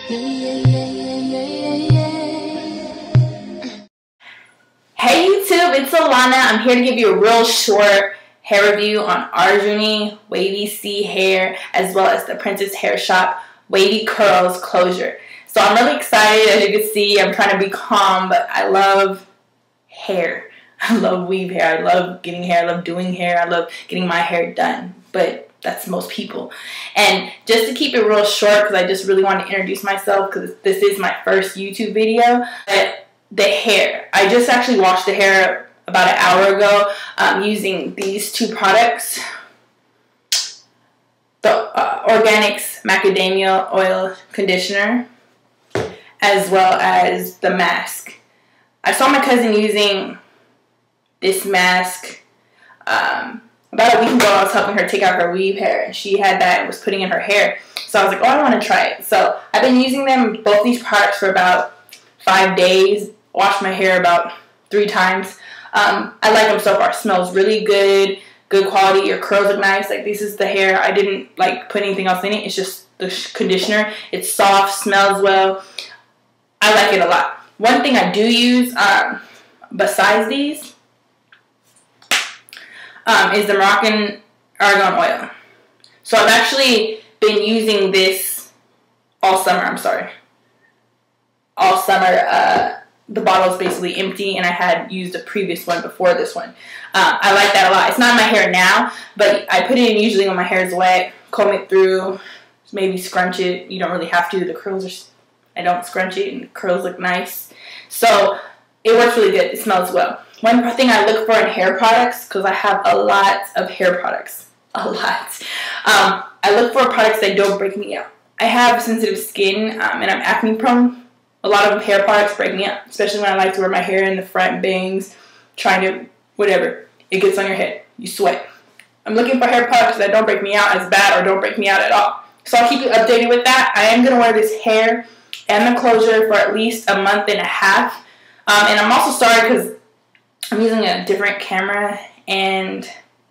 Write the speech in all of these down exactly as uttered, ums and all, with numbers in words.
Hey YouTube, it's Alana. I'm here to give you a real short hair review on Arjuni Wavy C hair, as well as the PrincessHairShop Wavy Curls Closure. So I'm really excited. As you can see, I'm trying to be calm, but I love hair. I love weave hair. I love getting hair. I love doing hair. I love getting my hair done. But that's most people. And just to keep it real short, because I just really want to introduce myself, because this is my first YouTube video. But the hair, I just actually washed the hair about an hour ago um, using these two products, the uh, Organix Macadamia Oil Conditioner, as well as the mask. I saw my cousin using this mask um, about a week ago. I was helping her take out her weave hair, and she had that and was putting in her hair. So I was like, oh, I want to try it. So I've been using them, both these products, for about five days. Washed my hair about three times. Um, I like them so far. It smells really good, good quality. Your curls look nice. Like, this is the hair. I didn't like put anything else in it. It's just the conditioner. It's soft, smells well. I like it a lot. One thing I do use um, besides these um, is the Moroccan Argan oil. So I've actually been using this all summer. I'm sorry. All summer. Uh, The bottle is basically empty, and I had used a previous one before this one. Um, I like that a lot. It's not in my hair now, but I put it in usually when my hair is wet, comb it through, maybe scrunch it. You don't really have to. The curls are, I don't scrunch it, and the curls look nice. So it works really good. It smells well. One thing I look for in hair products, because I have a lot of hair products, a lot. Um, I look for products that don't break me out. I have sensitive skin, um, and I'm acne prone. A lot of hair products break me up, especially when I like to wear my hair in the front bangs, trying to, whatever, it gets on your head, you sweat. I'm looking for hair products that don't break me out as bad or don't break me out at all. So I'll keep you updated with that. I am going to wear this hair and the closure for at least a month and a half. Um, and I'm also sorry because I'm using a different camera, and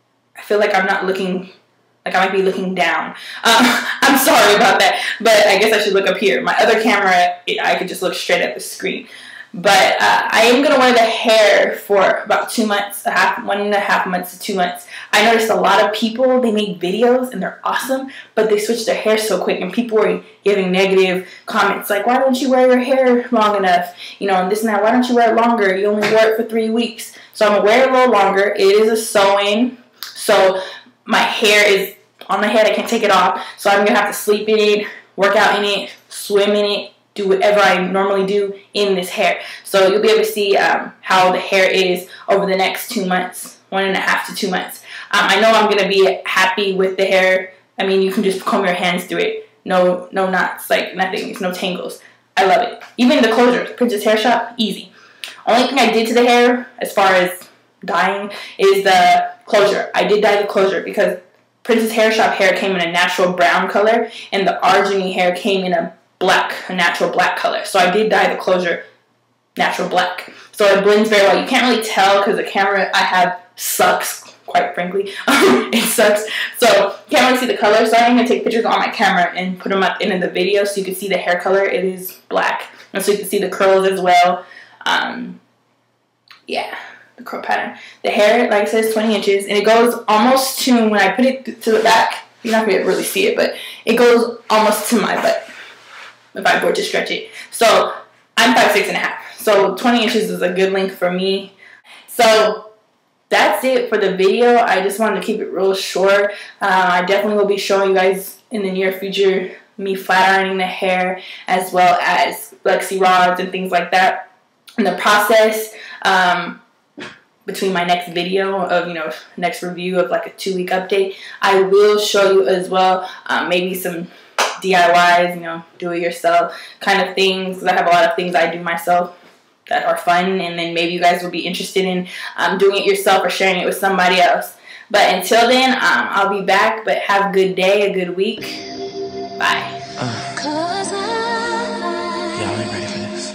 I feel like I'm not looking, like I might be looking down. Um, I'm sorry about that, but I guess I should look up here. My other camera, it, I could just look straight at the screen. But uh, I am going to wear the hair for about two months, a half, one and a half months to two months. I noticed a lot of people, they make videos and they're awesome, but they switch their hair so quick, and people are giving negative comments like, why don't you wear your hair long enough? You know, and this and that. Why don't you wear it longer? You only wore it for three weeks. So I'm going to wear it a little longer. It is a sew-in, so my hair is on my head. I can't take it off, so I'm gonna have to sleep in it, work out in it, swim in it, do whatever I normally do in this hair. So you'll be able to see um, how the hair is over the next two months, one and a half to two months. Um, I know I'm gonna be happy with the hair. I mean, you can just comb your hands through it. No, no knots, like nothing. There's no tangles. I love it. Even the closure, PrincessHairShop, easy. Only thing I did to the hair, as far as dyeing, is the closure. I did dye the closure because PrincessHairShop hair came in a natural brown color, and the Arjuni hair came in a black, a natural black color. So I did dye the closure natural black. So it blends very well. You can't really tell because the camera I have sucks, quite frankly. It sucks. So you can't really see the color. So I'm going to take pictures on my camera and put them up into the video so you can see the hair color. It is black. And so you can see the curls as well. Um, yeah. The curl pattern. The hair, like I said, is twenty inches, and it goes almost to, when I put it to the back, you're not going to really see it, but it goes almost to my butt if I were to stretch it. So I'm five six and a half. So twenty inches is a good length for me. So that's it for the video. I just wanted to keep it real short. Uh, I definitely will be showing you guys in the near future me flat ironing the hair, as well as flexi rods and things like that. In the process, um, between my next video of, you know, next review of like a two week update, I will show you as well um, maybe some D I Ys, you know, do it yourself kind of things, because I have a lot of things I do myself that are fun, and then maybe you guys will be interested in um, doing it yourself or sharing it with somebody else. But until then, um, I'll be back, but have a good day, a good week. Bye. Uh. Y'all ain't ready for this.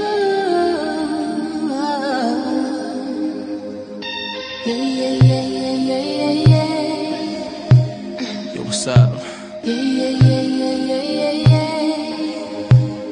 Yeah, yeah, yeah, yeah, yeah, yeah. Yo, what's up? Yeah, yeah, yeah, yeah, yeah, yeah.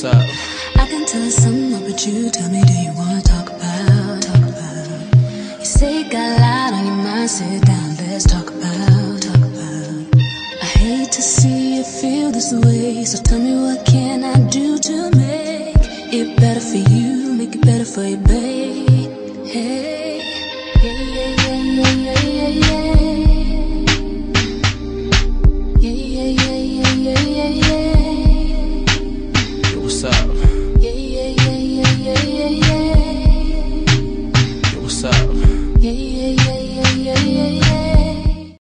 what's up? I can tell it's something up with you. Tell me, do you wanna talk about, talk about? You say you got a lot on your mind. Sit down, let's talk about, talk about. I hate to see you feel this way, so tell me, what can I do to make it better for you, make it better for you, babe? Hey.